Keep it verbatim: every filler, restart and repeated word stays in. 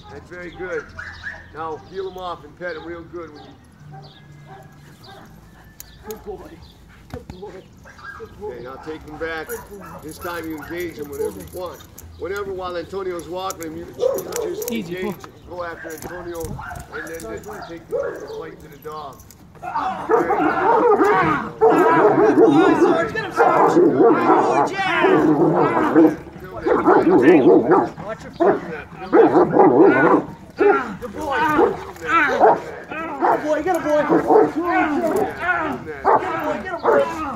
That's very good. Now peel him off and pet him real good. When you... Good boy. Good boy. Good boy. Okay, now take him back. This time you engage him whenever you want. Whenever while Antonio's walking him, you, you just Easy, engage, boy. go after Antonio, and then just take the, the fight to the dog. Good boy, Sarge. Get him, Sarge. Good boy, Jack. Watch your foot. Good boy. Good boy, get him, boy. Get him, boy. Get him, boy.